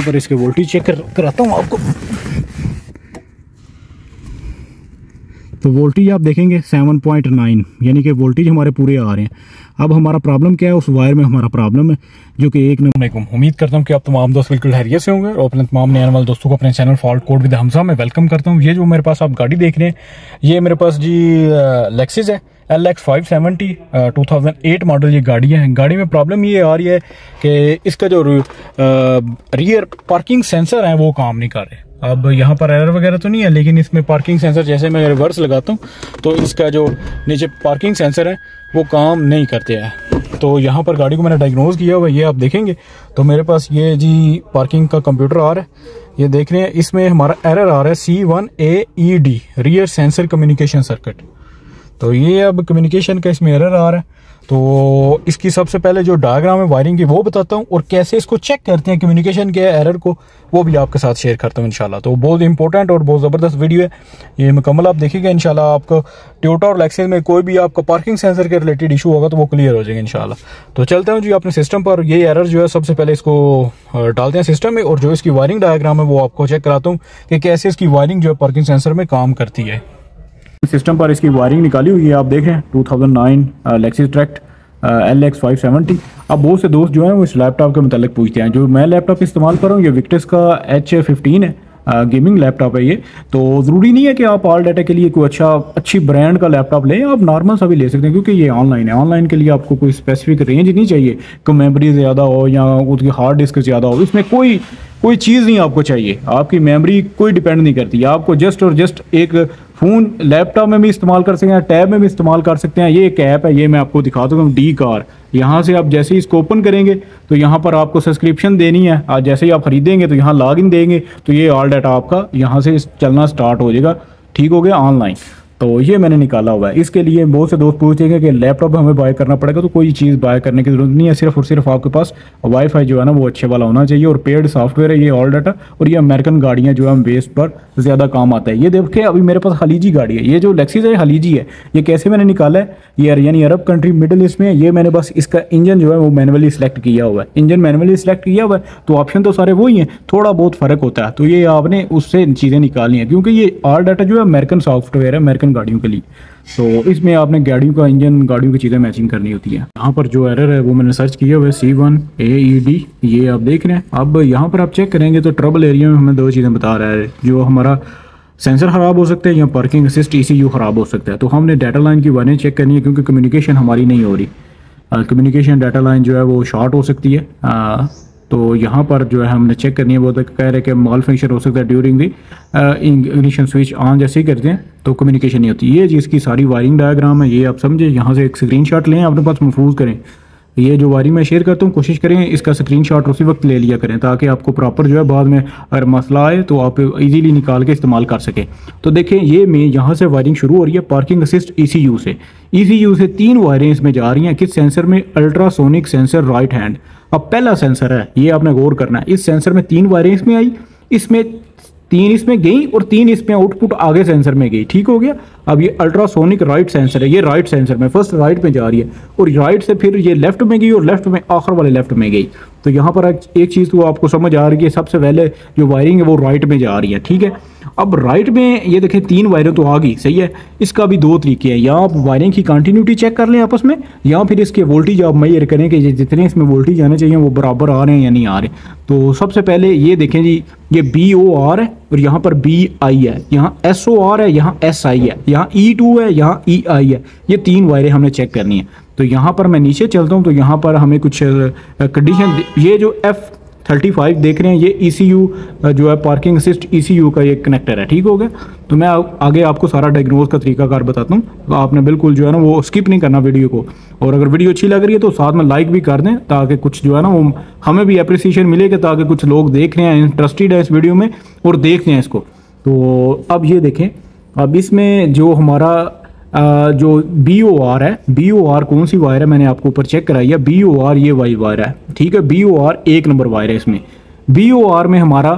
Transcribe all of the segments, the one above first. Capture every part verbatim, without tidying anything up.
पर इसके voltage check कर, कराता हूँ आपको। तो वोल्टेज आप देखेंगे सेवन पॉइंट नाइन, यानी कि वोल्टेज हमारे पूरे आ रहे हैं। अब हमारा प्रॉब्लम क्या है, उस वायर में हमारा प्रॉब्लम है जो कि एक नंबर। उम्मीद करता हूँ कि आप तमाम दोस्त बिल्कुल खैरियत से होंगे और अपने तमाम नए आने वाले दोस्तों को अपने channel fault code with Hamza में वेलकम करता हूँ। ये जो मेरे पास आप गाड़ी देख रहे हैं, ये मेरे पास जी लेक्सिस है L X five seventy two thousand eight model ये गाड़ी है। गाड़ी में प्रॉब्लम ये आ रही है कि इसका जो रियर पार्किंग सेंसर है वो काम नहीं कर रहे। अब यहाँ पर एरर वगैरह तो नहीं है, लेकिन इसमें पार्किंग सेंसर जैसे मैं रिवर्स लगाता हूँ तो इसका जो नीचे पार्किंग सेंसर है वो काम नहीं करते हैं। तो यहाँ पर गाड़ी को मैंने डायग्नोज किया हुआ, ये आप देखेंगे तो मेरे पास ये जी पार्किंग का कंप्यूटर आ रहा है, ये देख रहे हैं। इसमें हमारा एरर आ रहा है C one A E D rear sensor communication circuit. तो ये अब कम्युनिकेशन का इसमें एरर आ रहा है। तो इसकी सबसे पहले जो डायग्राम है वायरिंग की वो बताता हूँ और कैसे इसको चेक करते हैं कम्युनिकेशन के एरर को, वो भी आपके साथ शेयर करता हूँ इंशाल्लाह। तो बहुत इंपॉर्टेंट और बहुत ज़बरदस्त वीडियो है, ये मुकम्मल आप देखिएगा इंशाल्लाह। आपको टोयोटा और लेक्सस में कोई भी आपका पार्किंग सेंसर के रिलेटेड इशू होगा तो वो क्लियर हो जाएगा इंशाल्लाह। तो चलते हैं जी अपने सिस्टम पर। ये एरर जो है सबसे पहले इसको डालते हैं सिस्टम में और जो इसकी वायरिंग डायग्राम है वो आपको चेक कराता हूँ कि कैसे इसकी वायरिंग जो है पार्किंग सेंसर में काम करती है। सिस्टम पर इसकी वायरिंग निकाली हुई है, आप देख रहे हैं टू थाउजेंड नाइन लेक्सस ट्रैक्ट एल एक्स फाइव सेवेंटी। अब बहुत से दोस्त जो हैं वो इस लैपटॉप के मतलब पूछते हैं। जो मैं लैपटॉप इस्तेमाल कर रहा हूँ ये विक्टर्स का एच फिफ्टीन है, गेमिंग लैपटॉप है ये। तो ज़रूरी नहीं है कि आप ऑल डाटा के लिए कोई अच्छा अच्छी ब्रांड का लैपटॉप लें, आप नॉर्मल सा भी ले सकते हैं क्योंकि ये ऑनलाइन है। ऑनलाइन के लिए आपको कोई स्पेसिफिक रेंज नहीं चाहिए कि मेमोरी ज़्यादा हो या उसकी हार्ड डिस्क ज़्यादा हो, इसमें कोई कोई चीज़ नहीं आपको चाहिए। आपकी मेमोरी कोई डिपेंड नहीं करती, आपको जस्ट और जस्ट एक फ़ोन लैपटॉप में भी इस्तेमाल कर सकते हैं, टैब में भी इस्तेमाल कर सकते हैं। ये एक ऐप है, ये मैं आपको दिखाता हूँ डी कार। यहाँ से आप जैसे ही इसको ओपन करेंगे तो यहाँ पर आपको सब्सक्रिप्शन देनी है। आज जैसे ही आप खरीदेंगे तो यहाँ लॉग इन देंगे तो ये ऑल डाटा आपका यहाँ से चलना स्टार्ट हो जाएगा। ठीक हो गया ऑनलाइन। तो ये मैंने निकाला हुआ है। इसके लिए बहुत से दोस्त पूछेंगे कि लैपटॉप हमें बाय करना पड़ेगा, तो कोई चीज़ बाय करने की जरूरत नहीं है। सिर्फ और सिर्फ आपके पास वाईफाई जो है ना वो अच्छे वाला होना चाहिए और पेड सॉफ्टवेयर है ये ऑल डाटा। और ये अमेरिकन गाड़ियाँ जो है बेस पर ज़्यादा काम आता है। ये देखिए अभी मेरे पास खलीजी गाड़ी है, ये जो लेक्सिस है खलीजी है। ये कैसे मैंने निकाला है, ये यानी अरब कंट्री मिडिल ईस्ट में है। ये मैंने बस इसका इंजन जो है वो मैनुअली सिलेक्ट किया हुआ है, इंजन मैनुअली सिलेक्ट किया हुआ है। तो ऑप्शन तो सारे वही हैं, थोड़ा बहुत फ़र्क होता है। तो ये आपने उससे चीज़ें निकालनी है क्योंकि ये ऑल डाटा जो है अमेरिकन सॉफ्टवेयर है अमेरिकन गाड़ियों के लिए। तो इसमें आपने गाड़ियों का इंजन गाड़ियों की चीज़ें मैचिंग करनी होती है। यहाँ पर जो एरर है वो मैंने सर्च किया हुआ है C one A E D, ये आप देख रहे हैं। अब यहाँ पर आप चेक करेंगे तो ट्रबल एरिया में हमें दो चीज़ें बता रहा है, जो हमारा सेंसर ख़राब हो सकता है या parking assist E C U ख़राब हो सकता है। तो हमने डाटा लाइन की वायरिंग चेक करनी है क्योंकि कम्युनिकेशन हमारी नहीं हो रही। कम्युनिकेशन डाटा लाइन जो है वो शॉर्ट हो सकती है। आ, तो यहाँ पर जो है हमने चेक करनी है। वो तो कह रहे हैं कि माल फंक्शन हो सकता है during the ignition switch on जैसे ही करते हैं तो कम्युनिकेशन नहीं होती। ये जिसकी सारी वायरिंग डायग्राम है, ये आप समझे। यहाँ से एक स्क्रीनशॉट लें, अपने पास महफूज करें। ये जो वायरिंग मैं शेयर करता हूँ कोशिश करें इसका स्क्रीनशॉट उसी वक्त ले लिया करें ताकि आपको प्रॉपर जो है बाद में अगर मसला आए तो आप इजीली निकाल के इस्तेमाल कर सकें। तो देखें ये में यहाँ से वायरिंग शुरू हो रही है पार्किंग असिस्ट ईसीयू से। ईसीयू से तीन वायरें इसमें जा रही हैं किस सेंसर में, अल्ट्रासोनिक सेंसर राइट हैंड। अब पहला सेंसर है, ये आपने गौर करना है। इस सेंसर में तीन वायरें इसमें आई, इसमें तीन इसमें गई और तीन इसमें आउटपुट आगे सेंसर में गई। ठीक हो गया। अब ये अल्ट्रासोनिक राइट सेंसर है, ये राइट सेंसर में फर्स्ट राइट में जा रही है और राइट से फिर ये लेफ्ट में गई और लेफ्ट में आखिर वाले लेफ्ट में गई। तो यहाँ पर एक चीज़ तो आपको समझ आ रही है, सबसे पहले जो वायरिंग है वो राइट में जा रही है। ठीक है। अब राइट में ये देखें तीन वायरें तो आ गई, सही है। इसका भी दो तरीके हैं, या आप वायरिंग की कंटिन्यूटी चेक कर लें आपस में, या फिर इसके वोल्टेज आप मेजर करें कि जितने इसमें वोल्टेज आने चाहिए वो बराबर आ रहे हैं या नहीं आ रहे। तो सबसे पहले ये देखें जी, ये बी ओ आर है और यहाँ पर बी आई है, यहाँ एस ओ आर है, यहाँ एस आई है, यहाँ ई टू है, यहाँ ई आई है। ये तीन वायरें हमने चेक करनी है। तो यहाँ पर मैं नीचे चलता हूँ तो यहाँ पर हमें कुछ कंडीशन, ये जो एफ थर्टी फाइव देख रहे हैं ये ई सी यू जो है parking assist E C U का ये कनेक्टर है। ठीक हो गया। तो मैं आगे आपको सारा डायग्नोज का तरीकाकार बताता हूँ, तो आपने बिल्कुल जो है ना वो स्किप नहीं करना वीडियो को। और अगर वीडियो अच्छी लग रही है तो साथ में लाइक भी कर दें ताकि कुछ जो है ना वो हमें भी अप्रिसिएशन मिलेगा, ताकि कुछ लोग देख रहे हैं इंटरेस्टेड है इस वीडियो में और देख रहे हैं इसको। तो अब ये देखें, अब इसमें जो हमारा Uh, जो बी ओ आर है, बी ओ आर कौन सी वायर है मैंने आपको ऊपर चेक कराई है। बी ओ आर ये वाई वायर है। ठीक है। बी ओ आर एक नंबर वायर है। इसमें बी ओ आर में हमारा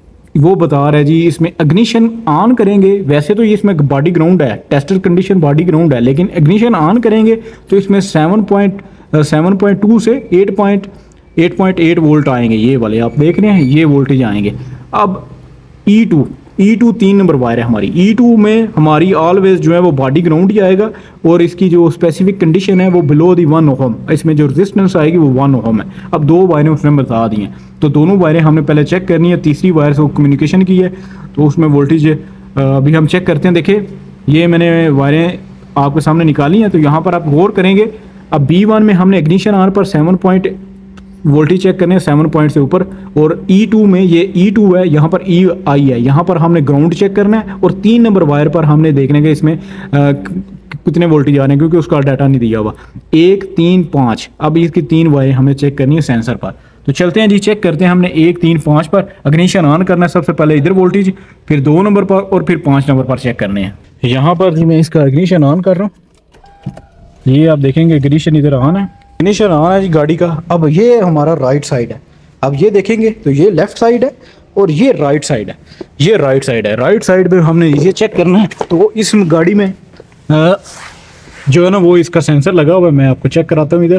वो बता रहा है जी, इसमें इग्निशन ऑन करेंगे, वैसे तो ये इसमें बॉडी ग्राउंड है, टेस्टर कंडीशन बॉडी ग्राउंड है, लेकिन इग्निशन ऑन करेंगे तो इसमें seven point seven point two से eight point eight point eight volt आएंगे, ये वाले आप देख रहे हैं, ये वोल्टेज आएंगे। अब ई टू ई टू तीन नंबर वायर है हमारी। ई टू में हमारी ऑलवेज जो है वो बॉडी ग्राउंड ही आएगा और इसकी जो स्पेसिफिक कंडीशन है वो बिलो दी वन ओहम, इसमें जो रेजिस्टेंस आएगी वो वन ओहम है। अब दो वायरें उसने बता दी हैं, तो दोनों वायरें हमने पहले चेक करनी है। तीसरी वायर से कम्युनिकेशन की है तो उसमें वोल्टेज अभी हम चेक करते हैं। देखिए ये मैंने वायरें आपके सामने निकाली हैं, तो यहाँ पर आप गौर करेंगे। अब बी वन में हमने इग्निशन आर पर सेवन पॉइंट वोल्टेज चेक करने हैं, सेवन पॉइंट से ऊपर। और ई टू में ये ई टू है, यहाँ पर ई आई है, यहाँ पर हमने ग्राउंड चेक करना है। और तीन नंबर वायर पर हमने देखने के इसमें आ, कितने वोल्टेज आ रहे हैं, क्योंकि उसका डाटा नहीं दिया हुआ। एक तीन पाँच, अब इसकी तीन वायर हमें चेक करनी है सेंसर पर। तो चलते हैं जी, चेक करते हैं। हमने एक तीन पाँच पर इग्निशन ऑन करना है, सबसे पहले इधर वोल्टेज, फिर दो नंबर पर और फिर पाँच नंबर पर चेक करने हैं। यहाँ पर जी मैं इसका इग्निशन ऑन कर रहा हूँ, ये आप देखेंगे इग्निशन इधर ऑन है, इग्निशन ऑन है जी गाड़ी का। अब ये हमारा राइट साइड है, अब ये देखेंगे तो ये लेफ्ट साइड है और ये राइट साइड है, ये राइट साइड है। राइट साइड पे हमने ये चेक करना है। तो इस गाड़ी में आ, जो है ना वो इसका सेंसर लगा हुआ है, मैं आपको चेक कराता हूँ। इधर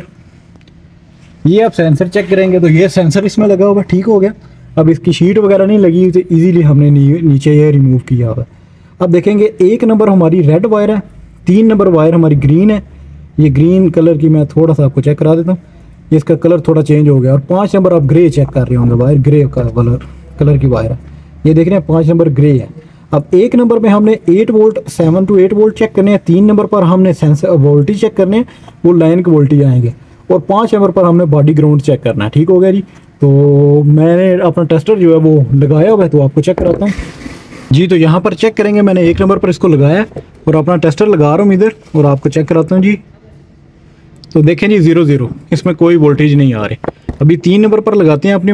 ये आप सेंसर चेक करेंगे तो ये सेंसर इसमें लगा हुआ है, ठीक हो गया। अब इसकी शीट वगैरह नहीं लगी तो इजीली हमने नी, नीचे ये रिमूव किया हुआ है। अब देखेंगे एक नंबर हमारी रेड वायर है, तीन नंबर वायर हमारी ग्रीन है। ये ग्रीन कलर की मैं थोड़ा सा आपको चेक करा देता हूँ, इसका कलर थोड़ा चेंज हो गया। और पाँच नंबर आप ग्रे चेक कर रहे होंगे, वायर ग्रे का कलर कलर की वायर है, ये देख रहे हैं पाँच नंबर ग्रे है। अब एक नंबर में हमने eight volt seven two eight volt check करने हैं, तीन नंबर पर हमने सेंसर वोल्टेज चेक करने हैं, वो लाइन के वोल्टेज आएंगे। और पाँच नंबर पर हमने बॉडी ग्राउंड चेक करना है, ठीक हो गया जी। तो मैंने अपना टेस्टर जो है वो लगाया हुआ है, तो आपको चेक कराता हूँ जी। तो यहाँ पर चेक करेंगे, मैंने एक नंबर पर इसको लगाया और अपना टेस्टर लगा रहा हूँ इधर और आपको चेक कराता हूँ जी। तो देखें जी ज़ीरो ज़ीरो, इसमें कोई वोल्टेज नहीं आ रही। अभी तीन नंबर पर लगाते हैं अपने,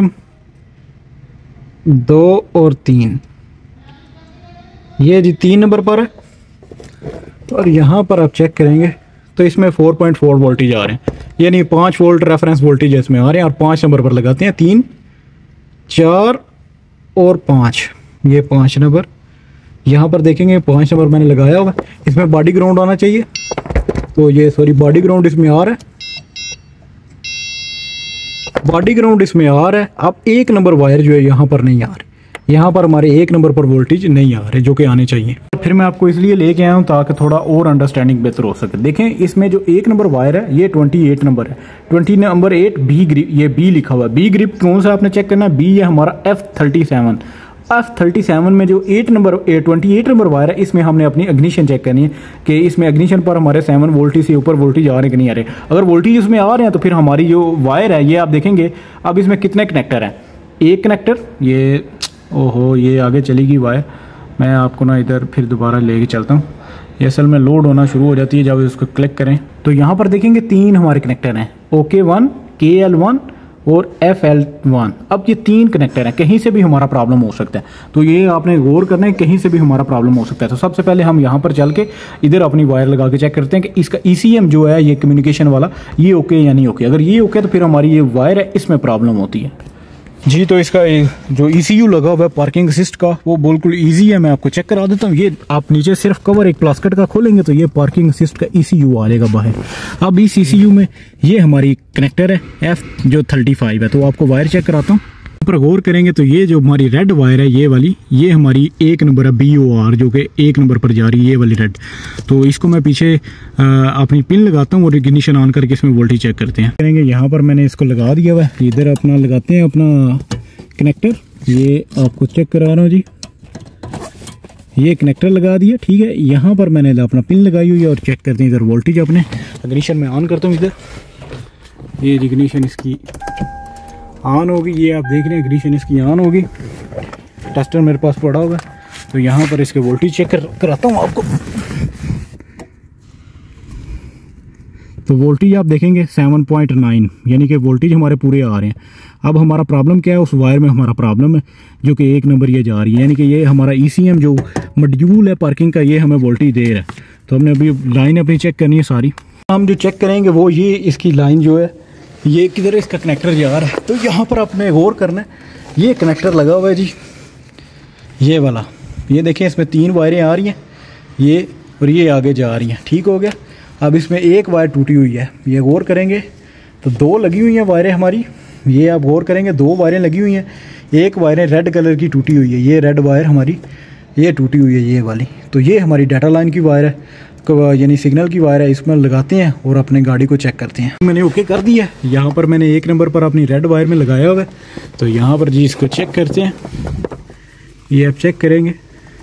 दो और तीन, ये जी तीन नंबर पर है। और यहाँ पर आप चेक करेंगे तो इसमें फोर पॉइंट फोर वोल्टेज आ रहे हैं, यानी पाँच वोल्ट रेफरेंस वोल्टेज इसमें आ रहे हैं। और पाँच नंबर पर लगाते हैं, तीन चार और पाँच, ये पाँच नंबर। यहाँ पर देखेंगे पाँच नंबर मैंने लगाया हुआ, इसमें बॉडी ग्राउंड आना चाहिए। तो ये सॉरी बॉडी ग्राउंड इसमें आ रहा है, बॉडी ग्राउंड इसमें आ रहा है। अब एक नंबर वायर जो है यहाँ पर नहीं आ रही, यहाँ पर हमारे एक नंबर पर वोल्टेज नहीं आ रहे जो कि आने चाहिए। फिर मैं आपको इसलिए लेके आया हूँ ताकि थोड़ा और अंडरस्टैंडिंग बेहतर हो सके। देखें इसमें जो एक नंबर वायर है ये अट्ठाईस नंबर है, twenty number eight B grip, ये बी लिखा हुआ है। बी ग्रिप कौन सा आपने चेक करना है, बी है हमारा F thirty seven. F thirty seven में जो eight number twenty eight number wire है, इसमें हमने अपनी इग्निशन चेक करनी है कि इसमें इग्निशन पर हमारे सेवन वोल्टेज से ऊपर वोल्टेज आ रहे कि नहीं आ रहे। अगर वोल्टेज इसमें आ रहे हैं तो फिर हमारी जो वायर है ये आप देखेंगे। अब इसमें कितने कनेक्टर हैं, एक कनेक्टर, ये ओहो ये आगे चली गई वायर, मैं आपको ना इधर फिर दोबारा लेके चलता हूँ। ये असल में लोड होना शुरू हो जाती है जब इसको क्लिक करें। तो यहाँ पर देखेंगे तीन हमारे कनेक्टर हैं, okay one, K L one और एफ एल वन। अब ये तीन कनेक्टर हैं, कहीं से भी हमारा प्रॉब्लम हो सकता है, तो ये आपने गौर करना है, कहीं से भी हमारा प्रॉब्लम हो सकता है। तो सबसे पहले हम यहाँ पर चल के इधर अपनी वायर लगा के चेक करते हैं कि इसका ई सी एम जो है ये कम्युनिकेशन वाला ये ओके या नहीं ओके। अगर ये ओके तो फिर हमारी ये वायर है इसमें प्रॉब्लम होती है जी। तो इसका जो ई सी यू लगा हुआ है पार्किंग असिस्ट का वो बिल्कुल ईजी है, मैं आपको चेक करा देता हूँ। ये आप नीचे सिर्फ कवर एक प्लास्टिक का खोलेंगे तो ये पार्किंग असिस्ट का ई सी यू आ जाएगा बाहर। अब इस ई सी यू में ये हमारी कनेक्टर है एफ जो थर्टी फाइव है, तो आपको वायर चेक कराता हूँ। पर गौर करेंगे तो ये जो हमारी रेड वायर है ये वाली, ये हमारी एक नंबर है बी ओ आर, जो कि एक नंबर पर जा रही है, ये वाली रेड। तो इसको मैं पीछे आ, अपनी पिन लगाता हूँ और इग्निशन ऑन करके इसमें वोल्टेज चेक करते हैं। करेंगे यहाँ पर मैंने इसको लगा दिया हुआ है, इधर अपना लगाते हैं अपना कनेक्टर, ये आपको चेक करा रहा हूँ जी। ये कनेक्टर लगा दिया, ठीक है। यहाँ पर मैंने अपना पिन लगाई हुई है और चेक करते हैं इधर वोल्टेज अपने। इग्निशन में ऑन करता हूँ इधर, ये इग्निशन इसकी ऑन होगी, ये आप देख रहे हैं इग्निशन इसकी ऑन होगी। टेस्टर मेरे पास पड़ा होगा, तो यहाँ पर इसके वोल्टेज चेक कर, कराता हूँ आपको। तो वोल्टेज आप देखेंगे सेवन पॉइंट नाइन, यानी कि वोल्टेज हमारे पूरे आ रहे हैं। अब हमारा प्रॉब्लम क्या है, उस वायर में हमारा प्रॉब्लम है जो कि एक नंबर ये जा रही है, यानी कि ये हमारा ई सी एम जो मॉड्यूल है पार्किंग का, ये हमें वोल्टेज दे रहा है। तो हमने अभी लाइन अपनी चेक करनी है सारी। हम जो चेक करेंगे वो ये इसकी लाइन जो है ये किधर इसका कनेक्टर जा रहा है। तो यहाँ पर आपने गौर करना है, ये कनेक्टर लगा हुआ है जी, ये वाला, ये देखें इसमें तीन वायरें आ रही हैं, ये और ये आगे जा रही हैं, ठीक हो गया। अब इसमें एक वायर टूटी हुई है, ये गौर करेंगे तो दो लगी हुई हैं वायरें हमारी, ये आप गौर करेंगे दो वायरें लगी हुई हैं, एक वायरें रेड कलर की टूटी हुई है, ये रेड वायर हमारी ये टूटी हुई है ये वाली। तो ये हमारी डाटा लाइन की वायर है, यानी सिग्नल की वायर है, इसमें लगाते हैं और अपने गाड़ी को चेक करते हैं। मैंने ओके कर दिया है, यहाँ पर मैंने एक नंबर पर अपनी रेड वायर में लगाया हुआ है। तो यहाँ पर जी इसको चेक करते हैं, ये आप चेक करेंगे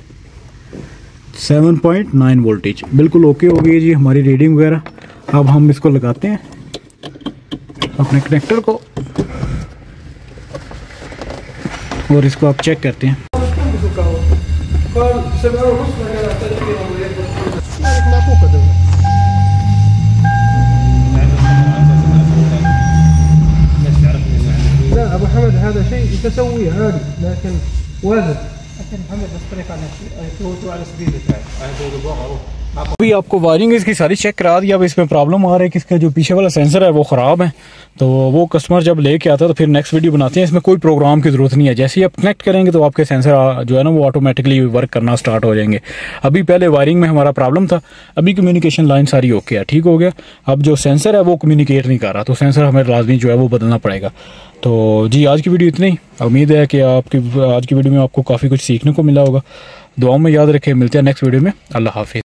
सेवन पॉइंट नाइन वोल्टेज बिल्कुल ओके हो गई है जी हमारी रीडिंग वगैरह। अब हम इसको लगाते हैं अपने कनेक्टर को और इसको आप चेक करते हैं। अभी आपको वायरिंग इसकी सारी चेक करा दी। अब इसमें प्रॉब्लम आ रहा है कि इसका जो पीछे वाला सेंसर है वो ख़राब है। तो वो कस्टमर जब लेके आता है तो फिर नेक्स्ट वीडियो बनाते हैं। इसमें कोई प्रोग्राम की ज़रूरत नहीं है, जैसे ही आप कनेक्ट करेंगे तो आपके सेंसर जो है ना वो ऑटोमेटिकली वर्क करना स्टार्ट हो जाएंगे। अभी पहले वायरिंग में हमारा प्रॉब्लम था, अभी कम्युनिकेशन लाइन सारी ओके है, ठीक हो गया। अब जो सेंसर है वो कम्युनिकेट नहीं कर रहा, तो सेंसर हमें लाजमी जो है वो बदलना पड़ेगा। तो जी आज की वीडियो इतनी ही। उम्मीद है कि आपकी आज की वीडियो में आपको काफ़ी कुछ सीखने को मिला होगा। दुआओं में याद रखें, मिलते हैं नेक्स्ट वीडियो में। अल्लाह हाफिज़।